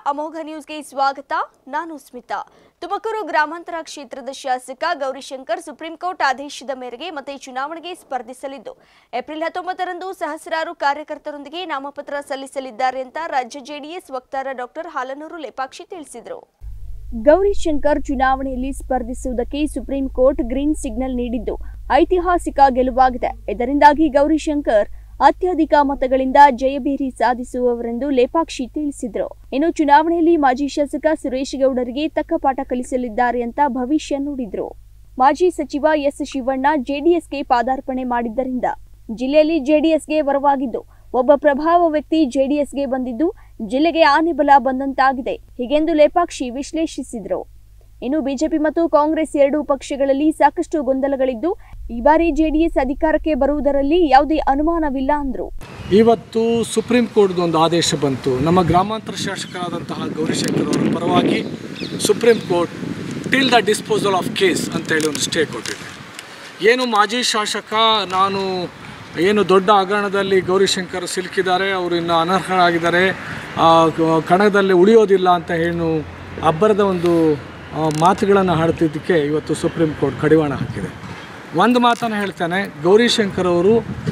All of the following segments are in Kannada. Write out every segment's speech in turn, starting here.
ಅಮೋಘ ನ್ಯೂಸ್ಗೆ ಸ್ವಾಗತ. ನಾನು ಸ್ಮಿತಾ. ತುಮಕೂರು ಗ್ರಾಮಾಂತರ ಕ್ಷೇತ್ರದ ಶಾಸಕ ಗೌರಿಶಂಕರ್ ಸುಪ್ರೀಂ ಕೋರ್ಟ್ ಆದೇಶದ ಮೇರೆಗೆ ಮತ್ತೆ ಚುನಾವಣೆಗೆ ಸ್ಪರ್ಧಿಸಲಿದ್ದು ಏಪ್ರಿಲ್ 19ರಂದು ಸಹಸ್ರಾರು ಕಾರ್ಯಕರ್ತರೊಂದಿಗೆ ನಾಮಪತ್ರ ಸಲ್ಲಿಸಲಿದ್ದಾರೆ ಅಂತ ರಾಜ್ಯ ಜೆಡಿಎಸ್ ವಕ್ತಾರ ಡಾಕ್ಟರ್ ಹಾಲನೂರು ಲೇಪಾಕ್ಷಿ ತಿಳಿಸಿದರು. ಗೌರಿಶಂಕರ್ ಚುನಾವಣೆಯಲ್ಲಿ ಸ್ಪರ್ಧಿಸುವುದಕ್ಕೆ ಸುಪ್ರೀಂ ಕೋರ್ಟ್ ಗ್ರೀನ್ ಸಿಗ್ನಲ್ ನೀಡಿದ್ದು ಐತಿಹಾಸಿಕ ಗೆಲುವಾಗಿದೆ. ಇದರಿಂದಾಗಿ ಗೌರಿಶಂಕರ್ ಅತ್ಯಧಿಕ ಮತಗಳಿಂದ ಜಯಭೇರಿ ಸಾಧಿಸುವವರೆಂದು ಲೇಪಾಕ್ಷಿ ತಿಳಿಸಿದರು. ಇನ್ನು ಚುನಾವಣೆಯಲ್ಲಿ ಮಾಜಿ ಶಾಸಕ ಸುರೇಶ್ ಗೌಡರಿಗೆ ತಕ್ಕ ಪಾಠ ಕಲಿಸಲಿದ್ದಾರೆ ಅಂತ ಭವಿಷ್ಯ ನುಡಿದ್ರು. ಮಾಜಿ ಸಚಿವ ಎಸ್ ಶಿವಣ್ಣ ಜೆಡಿಎಸ್ಗೆ ಪಾದಾರ್ಪಣೆ ಮಾಡಿದ್ದರಿಂದ ಜಿಲ್ಲೆಯಲ್ಲಿ ಜೆಡಿಎಸ್ಗೆ ವರವಾಗಿದ್ದು ಒಬ್ಬ ಪ್ರಭಾವ ವ್ಯಕ್ತಿ ಜೆಡಿಎಸ್ಗೆ ಬಂದಿದ್ದು ಜಿಲ್ಲೆಗೆ ಆನೆ ಬಲ ಬಂದಂತಾಗಿದೆ ಹೀಗೆಂದು ಲೇಪಾಕ್ಷಿ ವಿಶ್ಲೇಷಿಸಿದರು. ಇನ್ನು ಬಿಜೆಪಿ ಮತ್ತು ಕಾಂಗ್ರೆಸ್ ಎರಡೂ ಪಕ್ಷಗಳಲ್ಲಿ ಸಾಕಷ್ಟು ಗೊಂದಲಗಳಿದ್ದು ಈ ಬಾರಿ ಜೆಡಿಎಸ್ ಅಧಿಕಾರಕ್ಕೆ ಬರುವುದರಲ್ಲಿ ಯಾವುದೇ ಅನುಮಾನವಿಲ್ಲ ಅಂದರು. ಇವತ್ತು ಸುಪ್ರೀಂ ಕೋರ್ಟ್ ಒಂದು ಆದೇಶ ಬಂತು. ನಮ್ಮ ಗ್ರಾಮಾಂತರ ಶಾಸಕರಾದಂತಹ ಗೌರಿಶಂಕರ್ ಅವರ ಪರವಾಗಿ supreme court till the disposal of case ಅಂತೇಳಿ ಒಂದು ಸ್ಟೇ ಕೊಟ್ಟಿದೆ. ಏನು ಮಾಜಿ ಶಾಸಕ ನಾನು ಏನು ದೊಡ್ಡ ಹಗರಣದಲ್ಲಿ ಗೌರಿಶಂಕರ್ ಸಿಲುಕಿದ್ದಾರೆ, ಅವರು ಇನ್ನು ಅನರ್ಹರಾಗಿದ್ದಾರೆ, ಕಣದಲ್ಲಿ ಉಳಿಯೋದಿಲ್ಲ ಅಂತ ಏನು ಅಬ್ಬರದ ಒಂದು ಮಾತುಗಳನ್ನು ಆಡ್ತಿದ್ದಕ್ಕೆ ಇವತ್ತು ಸುಪ್ರೀಂ ಕೋರ್ಟ್ ಕಡಿವಾಣ ಹಾಕಿದೆ. ಒಂದು ಮಾತನ್ನು ಹೇಳ್ತಾನೆ, ಗೌರಿಶಂಕರ್ ಅವರು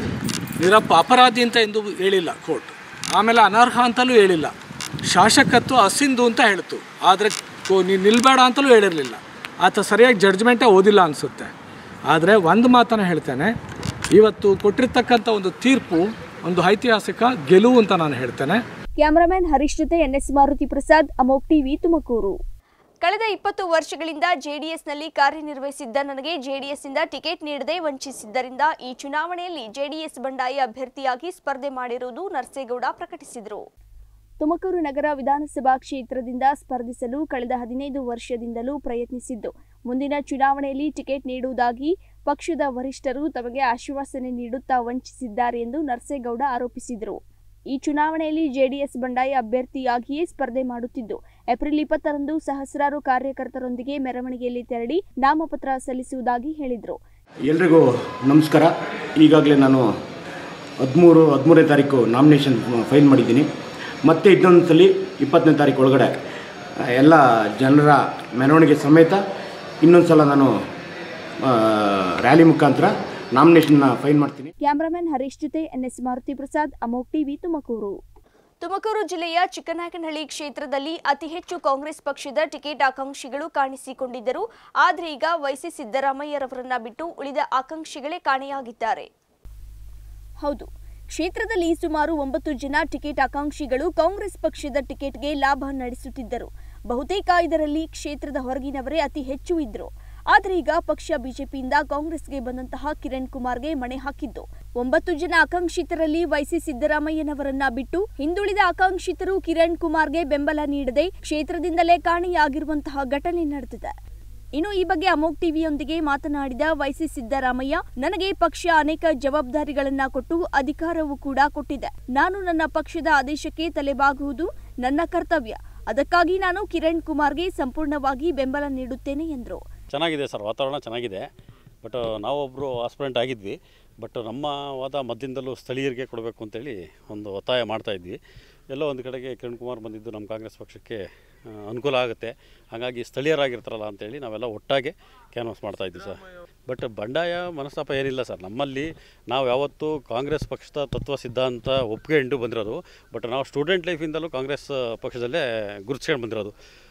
ಅಪರಾಧಿ ಅಂತ ಎಂದು ಹೇಳಿಲ್ಲ ಕೋರ್ಟ್, ಆಮೇಲೆ ಅನರ್ಹ ಅಂತಲೂ ಹೇಳಿಲ್ಲ, ಶಾಸಕತ್ವ ಅಸಿಂಧು ಅಂತ ಹೇಳ್ತು, ಆದರೆ ನೀನು ನಿಲ್ಬೇಡ ಅಂತಲೂ ಹೇಳಿರಲಿಲ್ಲ. ಆತ ಸರಿಯಾಗಿ ಜಡ್ಜ್ಮೆಂಟೇ ಓದಿಲ್ಲ ಅನಿಸುತ್ತೆ. ಆದರೆ ಒಂದು ಮಾತನ್ನು ಹೇಳ್ತೇನೆ, ಇವತ್ತು ಕೊಟ್ಟಿರ್ತಕ್ಕಂಥ ಒಂದು ತೀರ್ಪು ಒಂದು ಐತಿಹಾಸಿಕ ಗೆಲುವು ಅಂತ ನಾನು ಹೇಳ್ತೇನೆ. ಕ್ಯಾಮರಾಮನ್ ಹರೀಶ್ ಜೊತೆ ಎನ್ಎಸ್ ಮಾರುತಿ ಪ್ರಸಾದ್, ಅಮೋಕ್ ಟಿವಿ, ತುಮಕೂರು. ಕಳೆದ 20 ವರ್ಷಗಳಿಂದ ಜೆಡಿಎಸ್ನಲ್ಲಿ ಕಾರ್ಯನಿರ್ವಹಿಸಿದ್ದ ನನಗೆ ಜೆಡಿಎಸ್ನಿಂದ ಟಿಕೆಟ್ ನೀಡದೆ ವಂಚಿಸಿದ್ದರಿಂದ ಈ ಚುನಾವಣೆಯಲ್ಲಿ ಜೆಡಿಎಸ್ ಬಂಡಾಯ ಅಭ್ಯರ್ಥಿಯಾಗಿ ಸ್ಪರ್ಧೆ ಮಾಡಿರುವುದು ನರಸೇಗೌಡ ಪ್ರಕಟಿಸಿದರು. ತುಮಕೂರು ನಗರ ವಿಧಾನಸಭಾ ಕ್ಷೇತ್ರದಿಂದ ಸ್ಪರ್ಧಿಸಲು ಕಳೆದ 15 ವರ್ಷದಿಂದಲೂ ಪ್ರಯತ್ನಿಸಿದ್ದು ಮುಂದಿನ ಚುನಾವಣೆಯಲ್ಲಿ ಟಿಕೆಟ್ ನೀಡುವುದಾಗಿ ಪಕ್ಷದ ವರಿಷ್ಠರು ತಮಗೆ ಆಶ್ವಾಸನೆ ನೀಡುತ್ತಾ ವಂಚಿಸಿದ್ದಾರೆ ಎಂದು ನರಸೇಗೌಡ ಆರೋಪಿಸಿದರು. ಈ ಚುನಾವಣೆಯಲ್ಲಿ ಜೆಡಿಎಸ್ ಬಂಡಾಯ ಅಭ್ಯರ್ಥಿಯಾಗಿಯೇ ಸ್ಪರ್ಧೆ ಮಾಡುತ್ತಿದ್ದು ಏಪ್ರಿಲ್ 20ರಂದು ಸಹಸ್ರಾರು ಕಾರ್ಯಕರ್ತರೊಂದಿಗೆ ಮೆರವಣಿಗೆಯಲ್ಲಿ ತೆರಳಿ ನಾಮಪತ್ರ ಸಲ್ಲಿಸುವುದಾಗಿ ಹೇಳಿದರು. ಎಲ್ರಿಗೂ ನಮಸ್ಕಾರ. ಈಗಾಗಲೇ ನಾನು 13ನೇ ತಾರೀಕು ನಾಮಿನೇಷನ್ ಫೈಲ್ ಮಾಡಿದ್ದೀನಿ. ಮತ್ತೆ ಇನ್ನೊಂದು ಸಲ 20ನೇ ತಾರೀಕು ಒಳಗಡೆ ಎಲ್ಲ ಜನರ ಮೆರವಣಿಗೆ ಸಮೇತ ಇನ್ನೊಂದು ಸಲ ನಾನು ರ್ಯಾಲಿ ಮುಖಾಂತರ ನಾಮಿನೇಷನ್ ಫೈಲ್ ಮಾಡ್ತೀನಿ. ಕ್ಯಾಮರಾಮನ್ ಹರೀಶ್ ಜೊತೆ ಎನ್ಎಸ್ ಮಾರುತಿ ಪ್ರಸಾದ್, ಅಮೋಕ್ ಟಿವಿ, ತುಮಕೂರು. ತುಮಕೂರು ಜಿಲ್ಲೆಯ ಚಿಕ್ಕನಾಯಕನಹಳ್ಳಿ ಕ್ಷೇತ್ರದಲ್ಲಿ ಅತಿ ಹೆಚ್ಚು ಕಾಂಗ್ರೆಸ್ ಪಕ್ಷದ ಟಿಕೆಟ್ ಆಕಾಂಕ್ಷಿಗಳು ಕಾಣಿಸಿಕೊಂಡಿದ್ದರು. ಆದರೆ ಈಗ ವೈಸಿ ಸಿದ್ದರಾಮಯ್ಯರವರನ್ನ ಬಿಟ್ಟು ಉಳಿದ ಆಕಾಂಕ್ಷಿಗಳೇ ಕಾಣೆಯಾಗಿದ್ದಾರೆ. ಹೌದು, ಕ್ಷೇತ್ರದಲ್ಲಿ ಸುಮಾರು 9 ಜನ ಟಿಕೆಟ್ ಆಕಾಂಕ್ಷಿಗಳು ಕಾಂಗ್ರೆಸ್ ಪಕ್ಷದ ಟಿಕೆಟ್ಗೆ ಲಾಭ ನಡೆಸುತ್ತಿದ್ದರು. ಬಹುತೇಕ ಇದರಲ್ಲಿ ಕ್ಷೇತ್ರದ ಹೊರಗಿನವರೇ ಅತಿ ಹೆಚ್ಚು ಇದ್ರು. ಆದರೆ ಈಗ ಪಕ್ಷ ಬಿಜೆಪಿಯಿಂದ ಕಾಂಗ್ರೆಸ್ಗೆ ಬಂದಂತಹ ಕಿರಣ್ ಕುಮಾರ್ಗೆ ಮಣೆ ಹಾಕಿದ್ದು 9 ಜನ ಆಕಾಂಕ್ಷಿತರಲ್ಲಿ ವೈಸಿ ಸಿದ್ದರಾಮಯ್ಯನವರನ್ನ ಬಿಟ್ಟು ಹಿಂದುಳಿದ ಆಕಾಂಕ್ಷಿತರು ಕಿರಣ್ ಕುಮಾರ್ಗೆ ಬೆಂಬಲ ನೀಡದೆ ಕ್ಷೇತ್ರದಿಂದಲೇ ಕಾಣೆಯಾಗಿರುವಂತಹ ಘಟನೆ ನಡೆದಿದೆ. ಇನ್ನು ಈ ಬಗ್ಗೆ ಅಮೋಕ್ ಟಿವಿಯೊಂದಿಗೆ ಮಾತನಾಡಿದ ವೈಸಿ ಸಿದ್ದರಾಮಯ್ಯ, ನನಗೆ ಪಕ್ಷ ಅನೇಕ ಜವಾಬ್ದಾರಿಗಳನ್ನ ಕೊಟ್ಟು ಅಧಿಕಾರವೂ ಕೂಡ ಕೊಟ್ಟಿದೆ. ನಾನು ನನ್ನ ಪಕ್ಷದ ಆದೇಶಕ್ಕೆ ತಲೆಬಾಗುವುದು ನನ್ನ ಕರ್ತವ್ಯ. ಅದಕ್ಕಾಗಿ ನಾನು ಕಿರಣ್ ಕುಮಾರ್ಗೆ ಸಂಪೂರ್ಣವಾಗಿ ಬೆಂಬಲ ನೀಡುತ್ತೇನೆ ಎಂದರು. ಚೆನ್ನಾಗಿದೆ ಸರ್, ವಾತಾವರಣ ಚೆನ್ನಾಗಿದೆ. ಬಟ್ ನಾವೊಬ್ಬರು ಆಸ್ಪಿರೆಂಟ್ ಆಗಿದ್ವಿ. ಬಟ್ ನಮ್ಮ ವಾದ ಮಧ್ಯದಿಂದಲೂ ಸ್ಥಳೀಯರಿಗೆ ಕೊಡಬೇಕು ಅಂತೇಳಿ ಒಂದು ಒತ್ತಾಯ ಮಾಡ್ತಾಯಿದ್ವಿ. ಎಲ್ಲೋ ಒಂದು ಕಡೆಗೆ ಕಿರಣ್ ಕುಮಾರ್ ಬಂದಿದ್ದು ನಮ್ಮ ಕಾಂಗ್ರೆಸ್ ಪಕ್ಷಕ್ಕೆ ಅನುಕೂಲ ಆಗುತ್ತೆ, ಹಾಗಾಗಿ ಸ್ಥಳೀಯರಾಗಿರ್ತಾರಲ್ಲ ಅಂತೇಳಿ ನಾವೆಲ್ಲ ಒಟ್ಟಾಗೆ ಕ್ಯಾನ್ವಾಸ್ ಮಾಡ್ತಾಯಿದ್ವಿ ಸರ್. ಬಟ್ ಬಂಡಾಯ ಮನಸ್ತಾಪ ಏನಿಲ್ಲ ಸರ್. ನಮ್ಮಲ್ಲಿ ನಾವು ಯಾವತ್ತೂ ಕಾಂಗ್ರೆಸ್ ಪಕ್ಷದ ತತ್ವ ಸಿದ್ಧಾಂತ ಒಪ್ಪಿಕೊಂಡು ಬಂದಿರೋದು. ಬಟ್ ನಾವು ಸ್ಟೂಡೆಂಟ್ ಲೈಫಿಂದಲೂ ಕಾಂಗ್ರೆಸ್ ಪಕ್ಷದಲ್ಲೇ ಗುರುತಿಸ್ಕೊಂಡು ಬಂದಿರೋದು.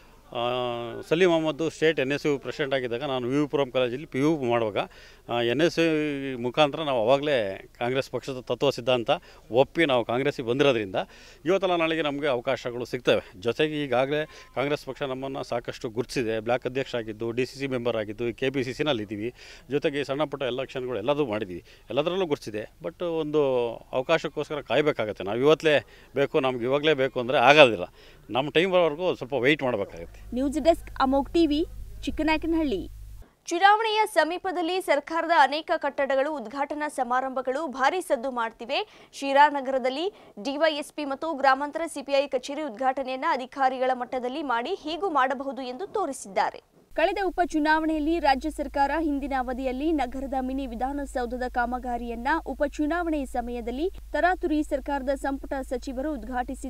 Salim Ahmed state NSU president ಆಗಿದ್ದಾಗ ನಾನು ವಿ ಪುರಂ ಕಾಲೇಜಲ್ಲಿ PU ಮಾಡುವಾಗ NSU ಮುಖಾಂತರ ನಾವು ಆವಾಗಲೇ ಕಾಂಗ್ರೆಸ್ ಪಕ್ಷದ ತತ್ವ ಸಿದ್ಧಾಂತ ಒಪ್ಪಿ ನಾವು ಕಾಂಗ್ರೆಸ್ಸಿಗೆ ಬಂದಿರೋದ್ರಿಂದ ಇವತ್ತೆಲ್ಲ ನಾಳೆಗೆ ನಮಗೆ ಅವಕಾಶಗಳು ಸಿಗ್ತವೆ. ಜೊತೆಗೆ ಈಗಾಗಲೇ ಕಾಂಗ್ರೆಸ್ ಪಕ್ಷ ನಮ್ಮನ್ನು ಸಾಕಷ್ಟು ಗುರುತಿಸಿದೆ. ಬ್ಲಾಕ್ ಅಧ್ಯಕ್ಷ ಆಗಿದ್ದು, DCC ಮೆಂಬರ್ ಆಗಿದ್ದು, KPCCನಲ್ಲಿದ್ದೀವಿ. ಜೊತೆಗೆ ಸಣ್ಣ ಪುಟ್ಟ ಎಲೆಕ್ಷನ್ಗಳು ಎಲ್ಲದೂ ಮಾಡಿದ್ದೀವಿ, ಎಲ್ಲದರಲ್ಲೂ ಗುರುತಿಸಿದೆ. ಬಟ್ ಒಂದು ಅವಕಾಶಕ್ಕೋಸ್ಕರ ಕಾಯಬೇಕಾಗತ್ತೆ. ನಾವು ಇವತ್ತಲೇ ಬೇಕು, ನಮ್ಗೆ ಇವಾಗಲೇ ಬೇಕು ಅಂದರೆ ಆಗೋದಿಲ್ಲ. ನಮ್ಮ ಟೈಮ್ ಬರೋವರೆಗೂ ಸ್ವಲ್ಪ ವೆಯ್ಟ್ ಮಾಡಬೇಕಾಗುತ್ತೆ. News desk, Amok TV, Chikkanayakanahalli. ಚುನಾವಣೆಯ ಸಮೀಪದಲ್ಲಿ ಸರ್ಕಾರದ ಅನೇಕ ಕಟ್ಟಡಗಳು ಉದ್ಘಾಟನಾ ಸಮಾರಂಭಗಳು ಭಾರೀ ಸದ್ದು ಮಾಡ್ತಿವೆ. ಶಿರಾನಗರದಲ್ಲಿ ಡಿವೈಎಸ್ಪಿ ಮತ್ತು ಗ್ರಾಮಾಂತರ ಸಿಪಿಐ ಕಚೇರಿ ಉದ್ಘಾಟನೆಯನ್ನ ಅಧಿಕಾರಿಗಳ ಮಟ್ಟದಲ್ಲಿ ಮಾಡಿ ಹೀಗೂ ಮಾಡಬಹುದು ಎಂದು ತೋರಿಸಿದ್ದಾರೆ. ಕಳೆದ ಉಪಚುನಾವಣೆಯಲ್ಲಿ ರಾಜ್ಯ ಸರ್ಕಾರ ಹಿಂದಿನ ಅವಧಿಯಲ್ಲಿ ನಗರದ ಮಿನಿ ವಿಧಾನಸೌಧದ ಕಾಮಗಾರಿಯನ್ನ ಉಪಚುನಾವಣೆ ಸಮಯದಲ್ಲಿ ತರಾತುರಿ ಸರ್ಕಾರದ ಸಂಪುಟ ಸಚಿವರು ಉದ್ಘಾಟಿಸಿದರು.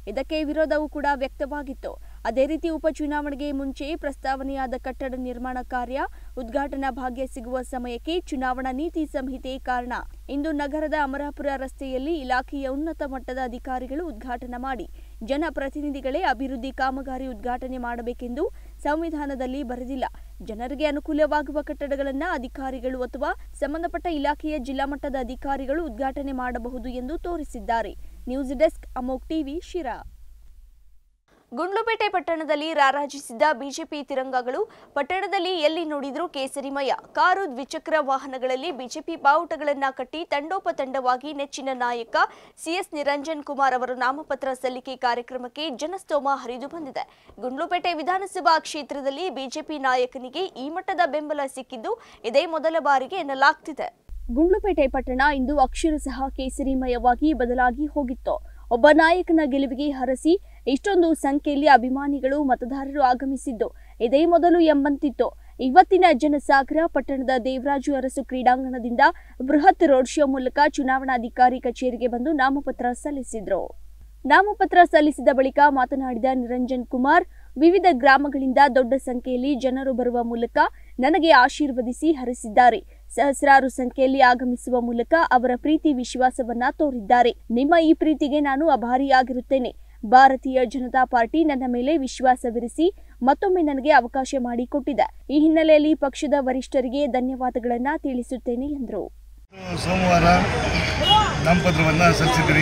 ಇದಕ್ಕೆ ವಿರೋಧವೂ ಕೂಡ ವ್ಯಕ್ತವಾಗಿತ್ತು. ಅದೇ ರೀತಿ ಉಪಚುನಾವಣೆಗೆ ಮುಂಚೆ ಪ್ರಸ್ತಾವನೆಯಾದ ಕಟ್ಟಡ ನಿರ್ಮಾಣ ಕಾರ್ಯ ಉದ್ಘಾಟನಾ ಭಾಗ್ಯ ಸಿಗುವ ಸಮಯಕ್ಕೆ ಚುನಾವಣಾ ನೀತಿ ಸಂಹಿತೆ ಕಾರಣ ಇಂದು ನಗರದ ಅಮರಾಪುರ ರಸ್ತೆಯಲ್ಲಿ ಇಲಾಖೆಯ ಉನ್ನತ ಮಟ್ಟದ ಅಧಿಕಾರಿಗಳು ಉದ್ಘಾಟನೆ ಮಾಡಿ ಜನಪ್ರತಿನಿಧಿಗಳೇ ಅಭಿವೃದ್ಧಿ ಕಾಮಗಾರಿ ಉದ್ಘಾಟನೆ ಮಾಡಬೇಕೆಂದು ಸಂವಿಧಾನದಲ್ಲಿ ಬರೆದಿಲ್ಲ. ಜನರಿಗೆ ಅನುಕೂಲವಾಗುವ ಕಟ್ಟಡಗಳನ್ನು ಅಧಿಕಾರಿಗಳು ಅಥವಾ ಸಂಬಂಧಪಟ್ಟ ಇಲಾಖೆಯ ಜಿಲ್ಲಾ ಮಟ್ಟದ ಅಧಿಕಾರಿಗಳು ಉದ್ಘಾಟನೆ ಮಾಡಬಹುದು ಎಂದು ತೋರಿಸಿದ್ದಾರೆ. News desk Amok TV Sira. Gundlupet ಪಟ್ಟಣದಲ್ಲಿ ರಾರಾಜಿಸಿದ್ದ ಬಿಜೆಪಿ ತಿರಂಗಗಳು ಪಟ್ಟಣದಲ್ಲಿ ಎಲ್ಲಿ ನೋಡಿದ್ರೂ ಕೇಸರಿಮಯ. ಕಾರು, ದ್ವಿಚಕ್ರ ವಾಹನಗಳಲ್ಲಿ ಬಿಜೆಪಿ ಬಾವುಟಗಳನ್ನು ಕಟ್ಟಿ ತಂಡೋಪತಂಡವಾಗಿ ನೆಚ್ಚಿನ ನಾಯಕ ಸಿಎಸ್ ನಿರಂಜನ್ ಕುಮಾರ್ ಅವರ ನಾಮಪತ್ರ ಸಲ್ಲಿಕೆ ಕಾರ್ಯಕ್ರಮಕ್ಕೆ ಜನಸ್ತೋಮ ಹರಿದು ಬಂದಿದೆ. ಗುಂಡ್ಲುಪೇಟೆ ವಿಧಾನಸಭಾ ಕ್ಷೇತ್ರದಲ್ಲಿ ಬಿಜೆಪಿ ನಾಯಕನಿಗೆ ಈ ಮಟ್ಟದ ಬೆಂಬಲ ಸಿಕ್ಕಿದ್ದು ಇದೇ ಮೊದಲ ಬಾರಿಗೆ ಎನ್ನಲಾಗ್ತಿದೆ. ಗುಂಡ್ಲುಪೇಟೆ ಪಟ್ಟಣ ಇಂದು ಅಕ್ಷರಶಃ ಕೇಸರಿಮಯವಾಗಿ ಬದಲಾಗಿ ಹೋಗಿತ್ತು. ಒಬ್ಬ ನಾಯಕನ ಗೆಲುವಿಗೆ ಹರಸಿ ಇಷ್ಟೊಂದು ಸಂಖ್ಯೆಯಲ್ಲಿ ಅಭಿಮಾನಿಗಳು ಮತದಾರರು ಆಗಮಿಸಿದ್ದು ಇದೇ ಮೊದಲು ಎಂಬಂತಿತ್ತು. ಇವತ್ತಿನ ಜನಸಾಗರ ಪಟ್ಟಣದ ದೇವರಾಜು ಅರಸು ಕ್ರೀಡಾಂಗಣದಿಂದ ಬೃಹತ್ ರೋಡ್ ಶೋ ಮೂಲಕ ಚುನಾವಣಾಧಿಕಾರಿ ಕಚೇರಿಗೆ ಬಂದು ನಾಮಪತ್ರ ಸಲ್ಲಿಸಿದ್ರು. ನಾಮಪತ್ರ ಸಲ್ಲಿಸಿದ ಬಳಿಕ ಮಾತನಾಡಿದ ನಿರಂಜನ್ ಕುಮಾರ್, ವಿವಿಧ ಗ್ರಾಮಗಳಿಂದ ದೊಡ್ಡ ಸಂಖ್ಯೆಯಲ್ಲಿ ಜನರು ಬರುವ ಮೂಲಕ ನನಗೆ ಆಶೀರ್ವದಿಸಿ ಹರಿಸಿದ್ದಾರೆ. ಸಹಸ್ರಾರು ಸಂಖ್ಯೆಯಲ್ಲಿ ಆಗಮಿಸುವ ಮೂಲಕ ಅವರ ಪ್ರೀತಿ ವಿಶ್ವಾಸವನ್ನ ತೋರಿದ್ದಾರೆ. ನಿಮ್ಮ ಈ ಪ್ರೀತಿಗೆ ನಾನು ಆಭಾರಿಯಾಗಿರುತ್ತೇನೆ. ಭಾರತೀಯ ಜನತಾ ಪಾರ್ಟಿ ನನ್ನ ಮೇಲೆ ವಿಶ್ವಾಸವಿರಿಸಿ ಮತ್ತೊಮ್ಮೆ ನನಗೆ ಅವಕಾಶ ಮಾಡಿಕೊಟ್ಟಿದೆ. ಈ ಹಿನ್ನೆಲೆಯಲ್ಲಿ ಪಕ್ಷದ ವರಿಷ್ಠರಿಗೆ ಧನ್ಯವಾದಗಳನ್ನು ತಿಳಿಸುತ್ತೇನೆ ಎಂದರು. ಸೋಮವಾರ ನಾಮಪತ್ರವನ್ನು ಸಲ್ಲಿಸಿದ್ರಿ.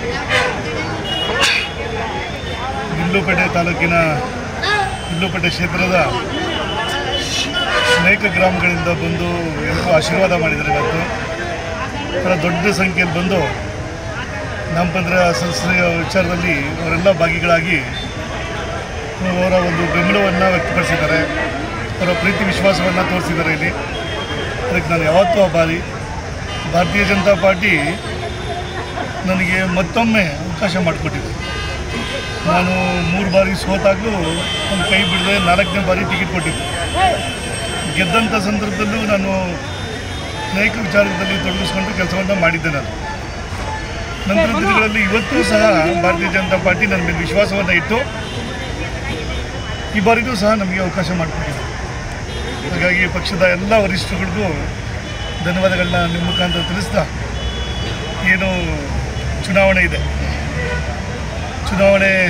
ಗುಂಡ್ಲುಪೇಟೆ ತಾಲೂಕಿನ ಗುಂಡ್ಲುಪೇಟೆ ಕ್ಷೇತ್ರದ ಅನೇಕ ಗ್ರಾಮಗಳಿಂದ ಬಂದು ಎಲ್ಲರೂ ಆಶೀರ್ವಾದ ಮಾಡಿದ್ದಾರೆ. ಇವತ್ತು ದೊಡ್ಡ ಸಂಖ್ಯೆಯಲ್ಲಿ ಬಂದು ನಾಮಪತ್ರ ಸಲ್ಲಿಸುವ ವಿಚಾರದಲ್ಲಿ ಅವರೆಲ್ಲ ಭಾಗಿಗಳಾಗಿ ಅವರ ಒಂದು ಬೆಂಬಲವನ್ನು ವ್ಯಕ್ತಪಡಿಸಿದ್ದಾರೆ. ಅವರ ಪ್ರೀತಿ ವಿಶ್ವಾಸವನ್ನು ತೋರಿಸಿದ್ದಾರೆ. ಇಲ್ಲಿ ಅದಕ್ಕೆ ನಾನು ಯಾವತ್ತೂ ಆಭಾರಿ. ಭಾರತೀಯ ಜನತಾ ಪಾರ್ಟಿ ನನಗೆ ಮತ್ತೊಮ್ಮೆ ಅವಕಾಶ ಮಾಡಿಕೊಟ್ಟಿದೆ. ನಾನು 3 ಬಾರಿ ಸೋತಾಗಲೂ ಒಂದು ಕೈ ಬಿಡದೆ 4ನೇ ಬಾರಿ ಟಿಕೆಟ್ ಕೊಟ್ಟಿದ್ದೆ. ಗೆದ್ದಂಥ ಸಂದರ್ಭದಲ್ಲೂ ನಾನು ಅನೇಕ ವಿಚಾರದಲ್ಲಿ ತೊಡಗಿಸ್ಕೊಂಡು ಕೆಲಸವನ್ನು ಮಾಡಿದ್ದೆ. ನಾನು ನಂತರದ ದಿನಗಳಲ್ಲಿ ಇವತ್ತೂ ಸಹ ಭಾರತೀಯ ಜನತಾ ಪಾರ್ಟಿ ನನ್ನ ಮೇಲೆ ವಿಶ್ವಾಸವನ್ನು ಇಟ್ಟು ಈ ಬಾರಿಗೂ ಸಹ ನಮಗೆ ಅವಕಾಶ ಮಾಡಿಕೊಟ್ಟಿದೆ. ಹಾಗಾಗಿ ಪಕ್ಷದ ಎಲ್ಲ ವರಿಷ್ಠರಿಗೂ ಧನ್ಯವಾದಗಳನ್ನ ನಿಮ್ಮ ಮುಖಾಂತರ ತಿಳಿಸ್ತಾ, ಏನು ಚುನಾವಣೆ ಇದೆ, ಚುನಾವಣೆ